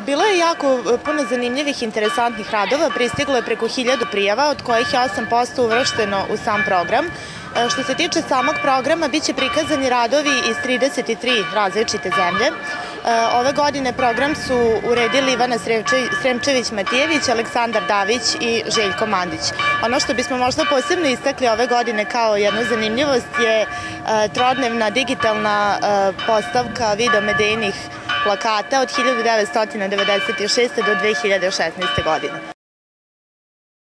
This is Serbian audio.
Bilo je jako puno zanimljivih, interesantnih radova, pristiglo je preko 1000 prijava, od kojih je 8% uvršteno u sam program. Što se tiče samog programa, biće prikazani radovi iz 33 različite zemlje. Ove godine program su uredili Ivana Sremčević-Matijević, Aleksandar Davić i Željko Mandić. Ono što bismo možda posebno istakli ove godine kao jednu zanimljivost je trodnevna digitalna postavka videomedejnih plakata od 1996. do 2016. godine.